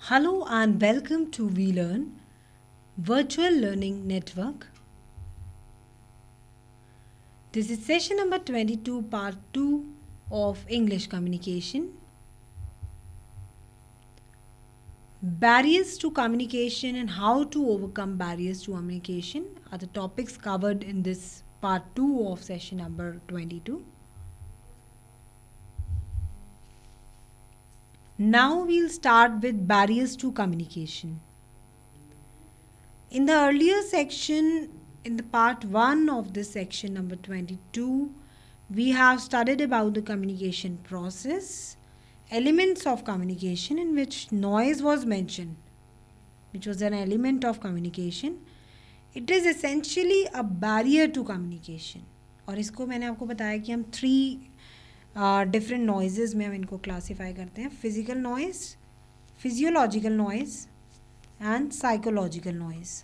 Hello and welcome to WeLearn Virtual Learning Network. This is session number 22, part 2 of English communication. Barriers to communication and how to overcome barriers to communication are the topics covered in this part 2 of session number 22. Now we'll start with barriers to communication. In the earlier section, in the part 1 of this section number 22, we have studied about the communication process, elements of communication in which noise was mentioned, which was an element of communication. It is essentially a barrier to communication. और इसको मैंने आपको बताया कि हम 3 different noises में हम इनको classify करते हैं. Physical noise, physiological noise and psychological noise.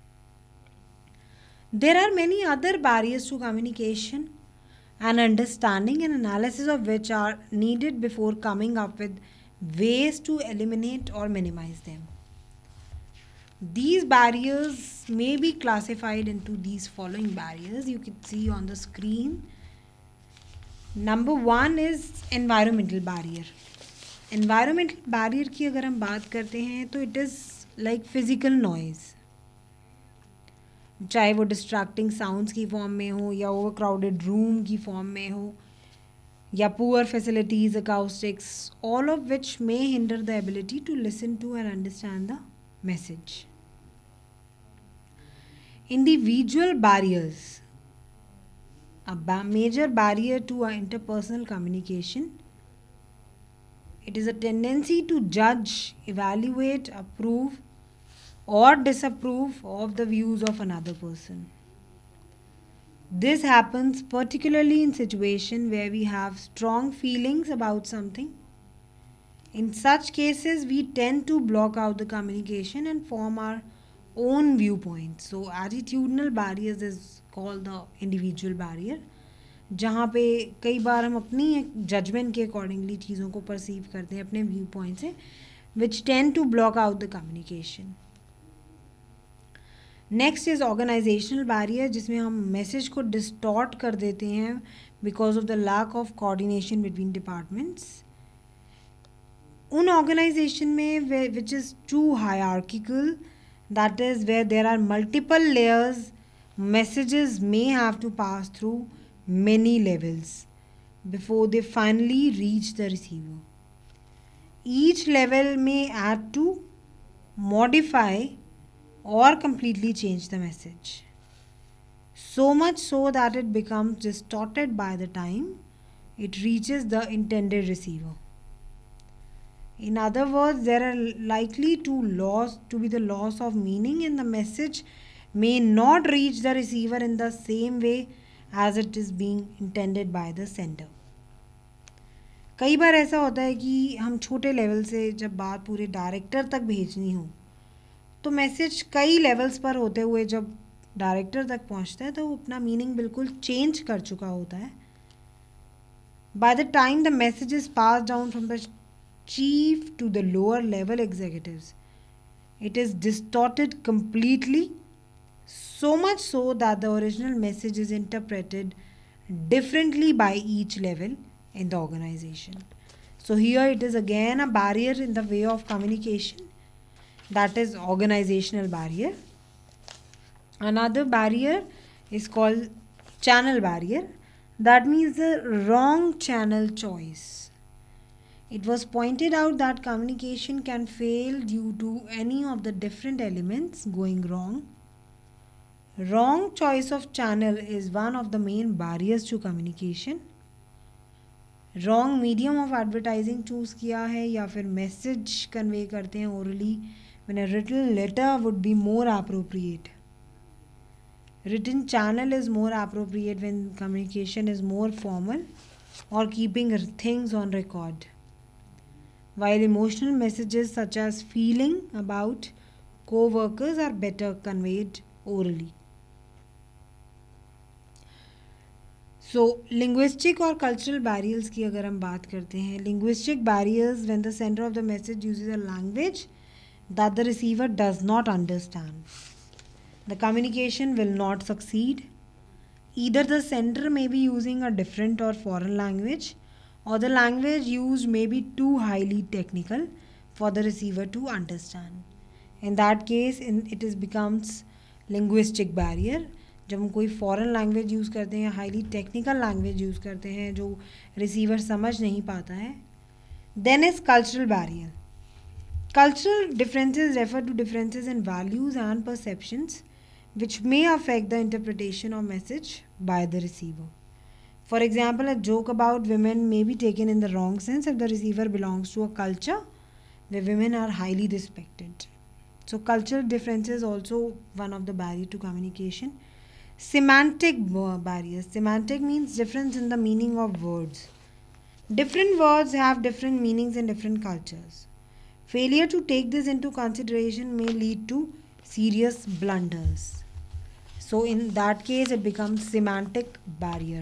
There are many other barriers to communication and understanding and analysis of which are needed before coming up with ways to eliminate or minimize them. These barriers may be classified into these following barriers. You can see on the screen. Number 1 is environmental barrier. Environmental barrier की अगर हम बात करते हैं तो it is like physical noise. चाहे वो distracting sounds की फॉर्म में हो या ओवर क्राउडेड रूम की फॉर्म में हो या poor facilities acoustics, all of which may hinder the ability to listen to and understand the message. Individual barriers, a major barrier to our interpersonal communication. It is a tendency to judge, evaluate, approve or disapprove of the views of another person. This happens particularly in situations where we have strong feelings about something. In such cases, we tend to block out the communication and form our own viewpoint. So attitudinal barriers is called the individual barrier, जहाँ पे कई बार हम अपनी judgement के accordingly चीज़ों को perceive करते हैं अपने व्यू पॉइंट से, which tend to block out the communication. Next is organisational barrier, जिसमें हम मैसेज को डिस्टॉर्ट कर देते हैं because of the lack of coordination between departments. उन ऑर्गेनाइजेशन में which is too hierarchical, that is where there are multiple layers, messages may have to pass through many levels before they finally reach the receiver. Each level may add to, modify or completely change the message, so much so that it becomes distorted by the time it reaches the intended receiver. In other words, there are likely to be the loss of meaning, and the message may not reach the receiver in the same way as it is being intended by the sender. कई बार ऐसा होता है कि हम छोटे level से जब बात पूरे डायरेक्टर तक भेजनी हो तो मैसेज कई लेवल्स पर होते हुए जब डायरेक्टर तक पहुंचता है तो वो अपना मीनिंग बिल्कुल चेंज कर चुका होता है. By the time the message is passed down from the chief to the lower level executives, it is distorted completely, so much so that the original message is interpreted differently by each level in the organization. So here it is again a barrier in the way of communication, that is organizational barrier. Another barrier is called channel barrier. That means the wrong channel choice. It was pointed out that communication can fail due to any of the different elements going wrong. Wrong choice of channel is one of the main barriers to communication. Wrong medium of advertising choose किया है या फिर message convey करते हैं orally when a written letter would be more appropriate. Written channel is more appropriate when communication is more formal or keeping things on record, while emotional messages such as feeling about co-workers are better conveyed orally. So linguistic और cultural barriers की अगर हम बात करते हैं, linguistic barriers when the sender of the message uses a language that the receiver does not understand. The communication will not succeed. Either the sender may be using a different or foreign language, or the language used may be too highly technical for the receiver to understand. In that case, it becomes linguistic barrier. जब हम कोई foreign language use करते हैं, highly technical language use करते हैं जो receiver समझ नहीं पाता है. Then is cultural barrier. Cultural differences refer to differences in values and perceptions which may affect the interpretation of message by the receiver. For example, a joke about women may be taken in the wrong sense if the receiver belongs to a culture where women are highly respected. So cultural differences also one of the barrier to communication. Semantic barriers. Semantic means difference in the meaning of words. Different words have different meanings in different cultures. Failure to take this into consideration may lead to serious blunders. So in that case, it becomes semantic barrier.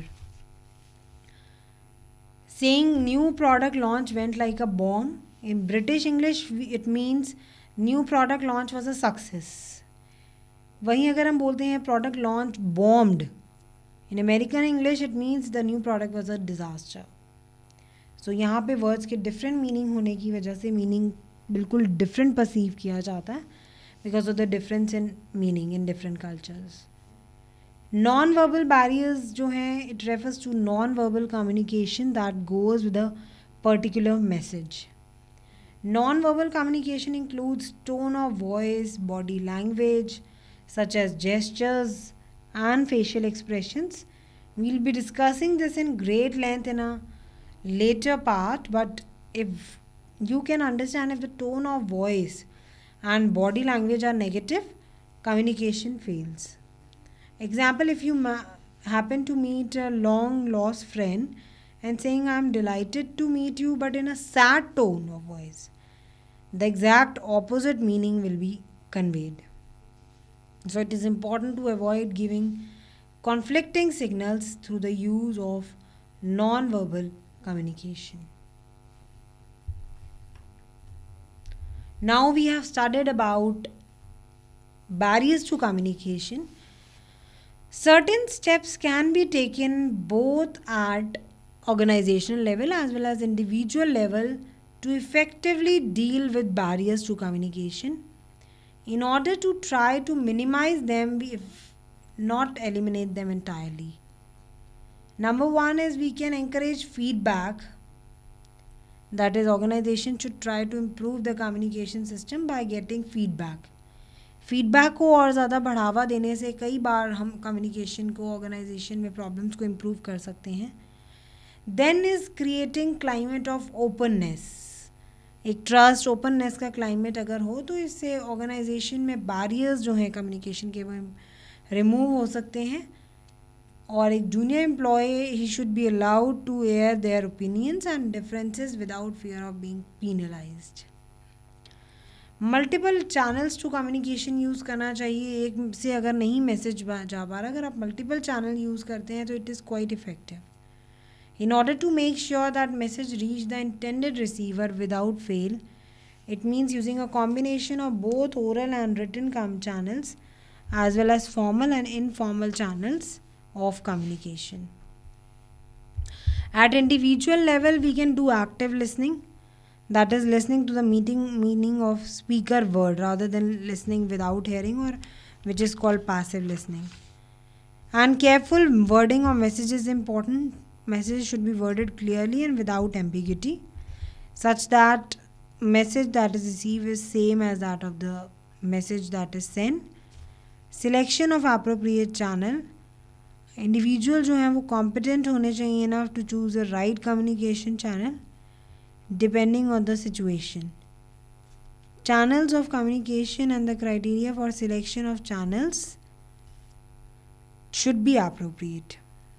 Saying new product launch went like a bomb. In British English, it means new product launch was a success. वहीं अगर हम बोलते हैं product launch bombed, in American English, it means the new product was a disaster. So यहाँ पे words के different meaning होने की वजह से meaning बिल्कुल different perceive किया जाता है because of the difference in meaning in different cultures. Non-verbal barriers जो हैं, it refers to non-verbal communication that goes with a particular message. Non-verbal communication includes tone of voice, body language, such as gestures and facial expressions. We'll be discussing this in great length in a later part, but if you can understand, if the tone of voice and body language are negative, communication fails. Example, if you happen to meet a long lost friend and saying I'm delighted to meet you but in a sad tone of voice, the exact opposite meaning will be conveyed. So it is important to avoid giving conflicting signals through the use of non-verbal communication. Now we have studied about barriers to communication. Certain steps can be taken both at organizational level as well as individual level to effectively deal with barriers to communication in order to try to minimize them if not eliminate them entirely. Number one is we can encourage feedback. That is, organization should try to improve the communication system by getting feedback. Feedback को और ज़्यादा बढ़ावा देने से कई बार हम communication को, organisation में प्रॉब्लम्स को इम्प्रूव कर सकते हैं. Then is creating climate of openness. एक ट्रस्ट, ओपननेस का क्लाइमेट अगर हो तो इससे ऑर्गेनाइजेशन में बैरियर्स जो हैं कम्युनिकेशन के वो रिमूव हो सकते हैं. और एक junior employee he should be allowed to air their opinions and differences without fear of being penalised. Multiple channels to communication use करना चाहिए. एक से अगर नहीं मैसेज जा पा रहा, अगर आप मल्टीपल चैनल यूज़ करते हैं तो it is quite effective. In order to make sure that message reach the intended receiver without fail, it means using a combination of both oral and written channels as well as formal and informal channels of communication. At individual level, we can do active listening. That is listening to the meaning of speaker word rather than listening without hearing, or which is called passive listening. And careful wording of message is important. Message should be worded clearly and without ambiguity, such that message that is received is same as that of the message that is sent. Selection of appropriate channel. Individual जो हैं वो competent होने चाहिए enough to choose the right communication channel depending on the situation. Channels of communication and the criteria for selection of channels should be appropriate.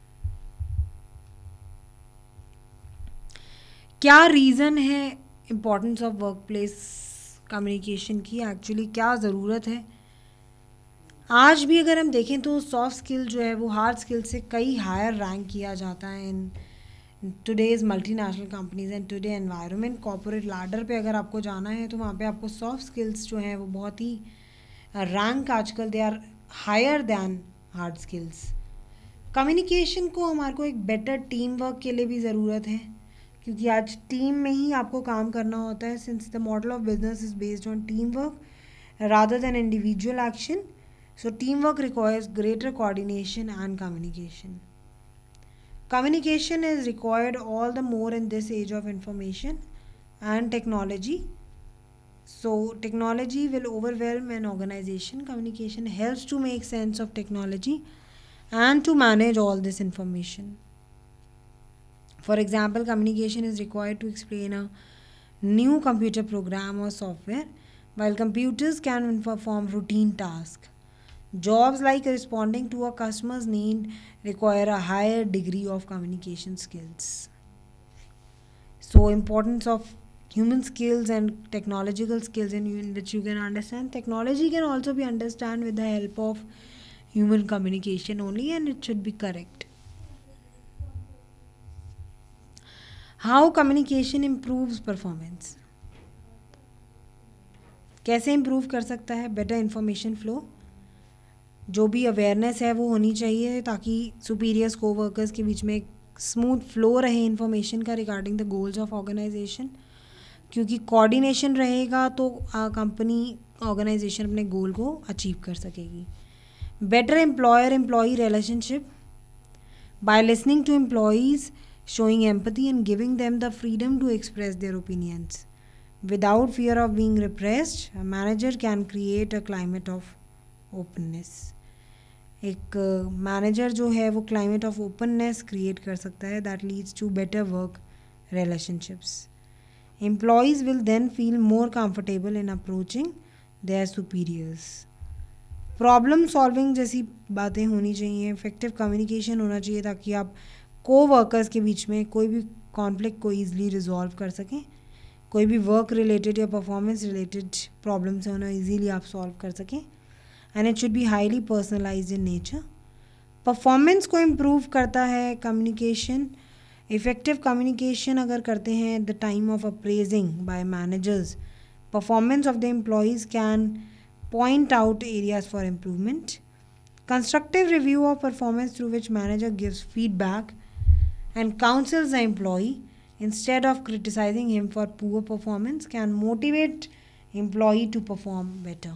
क्या reason है importance of work place communication की, actually क्या ज़रूरत है? आज भी अगर हम देखें तो सॉफ्ट स्किल जो है वो हार्ड स्किल से कई हायर रैंक किया जाता है in today's multinational companies and today environment corporate ladder पे अगर आपको जाना है तो वहाँ पे आपको सॉफ्ट स्किल्स जो हैं वो बहुत ही रैंक आजकल they are higher than hard skills. Communication को हमारे को एक बेटर टीम वर्क के लिए भी ज़रूरत है, क्योंकि आज टीम में ही आपको काम करना होता है, since the model of business is based on team work rather than individual action. So teamwork requires greater coordination and communication. Communication is required all the more in this age of information and technology. So technology will overwhelm an organization. Communication helps to make sense of technology and to manage all this information. For example, communication is required to explain a new computer program or software, while computers can perform routine tasks. Jobs like responding to a customer's need require a higher degree of communication skills. So, importance of human skills and technological skills in which you can understand. Technology can also be understood with the help of human communication only, and it should be correct. How communication improves performance? कैसे improve कर सकता है? Better information flow, जो भी awareness है वो होनी चाहिए ताकि सुपीरियर्स को वर्कर्स के बीच में एक स्मूथ फ्लो रहे इन्फॉर्मेशन का regarding the goals of organisation, क्योंकि कोऑर्डिनेशन रहेगा तो कंपनी ऑर्गेनाइजेशन अपने गोल को अचीव कर सकेगी. Better employer employee relationship, by listening to employees, showing empathy and giving them the freedom to express their opinions. Without fear of being repressed, a manager can create a climate of openness. एक manager जो है वो climate of openness create कर सकता है that leads to better work relationships. Employees will then feel more comfortable in approaching their superiors. Problem solving जैसी बातें होनी चाहिए, इफेक्टिव कम्युनिकेशन होना चाहिए ताकि आप को वर्कर्स के बीच में कोई भी कॉन्फ्लिक्ट को ईजिली रिजॉल्व कर सकें, कोई भी वर्क रिलेटेड या परफॉर्मेंस रिलेटेड प्रॉब्लम्स हैं उन्हें ईजिली आप सॉल्व कर सकें, and it should be highly personalised in nature. Performance को इम्प्रूव करता है कम्युनिकेशन. इफ़ेक्टिव कम्युनिकेशन अगर करते हैं at the time of appraising by managers performance of the employees can point out areas for improvement. Constructive review of performance through which manager gives feedback and counsels the employee instead of criticizing him for poor performance can motivate employee to perform better.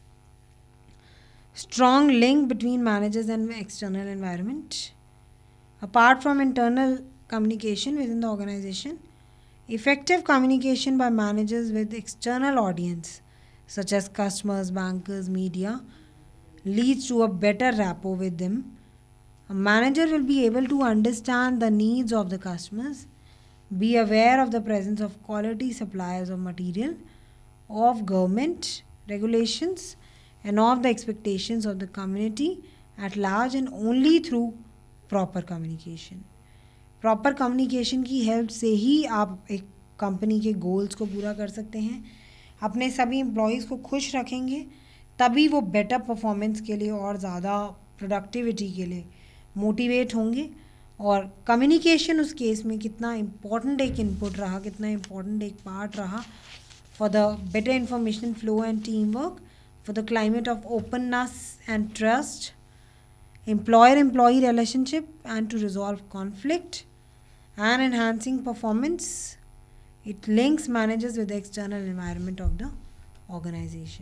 Strong link between managers and external environment. Apart from internal communication within the organization, effective communication by managers with external audience such as customers, bankers, media, leads to a better rapport with them. A manager will be able to understand the needs of the customers, be aware of the presence of quality suppliers of material, of government regulations, and of the expectations of the community at large, and only through proper communication. Proper communication की help से ही आप एक company के goals को पूरा कर सकते हैं, अपने सभी एम्प्लॉयज़ को खुश रखेंगे, तभी वो बेटर परफॉर्मेंस के लिए और ज़्यादा प्रोडक्टिविटी के लिए मोटिवेट होंगे. और कम्युनिकेशन उस केस में कितना इम्पॉर्टेंट एक इनपुट रहा, कितना इम्पॉर्टेंट एक पार्ट रहा for the better information flow and team work, for the climate of openness and trust, employer employee relationship, and to resolve conflict and enhancing performance. It links managers with the external environment of the organization.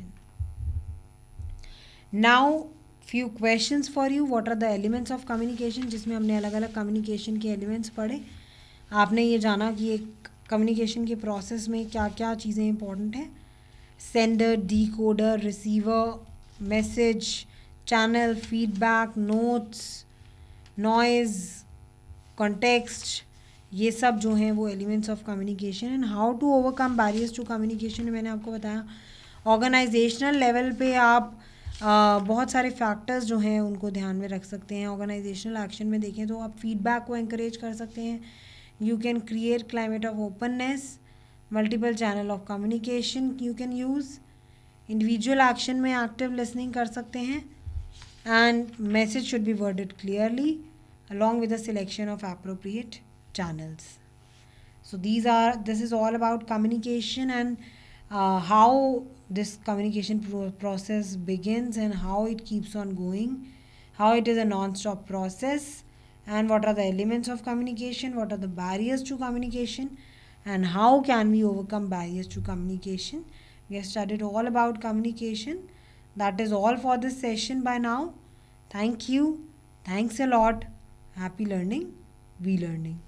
Now few questions for you. What are the elements of communication? जिसमें हमने अलग अलग communication के elements पढ़े. आपने ये जाना कि एक communication के process में क्या क्या चीज़ें important हैं. Sender, decoder, receiver, message, channel, feedback, notes, noise, context, ये सब जो हैं वो elements of communication. And how to overcome barriers to communication मैंने आपको बताया. ऑर्गेनाइजेशनल लेवल पे आप बहुत सारे फैक्टर्स जो हैं उनको ध्यान में रख सकते हैं. ऑर्गेनाइजेशनल एक्शन में देखें तो आप फीडबैक को एंकरेज कर सकते हैं. You can create climate of openness, multiple channel of communication you can use. Individual action में एक्टिव लिसनिंग कर सकते हैं. And message should be worded clearly along with the selection of appropriate channels. So this is all about communication, and how this communication process begins and how it keeps on going, how it is a non-stop process, and what are the elements of communication, what are the barriers to communication, and how can we overcome barriers to communication. We have studied all about communication. That is all for this session by now. Thank you. Thanks a lot. Happy learning. We learning.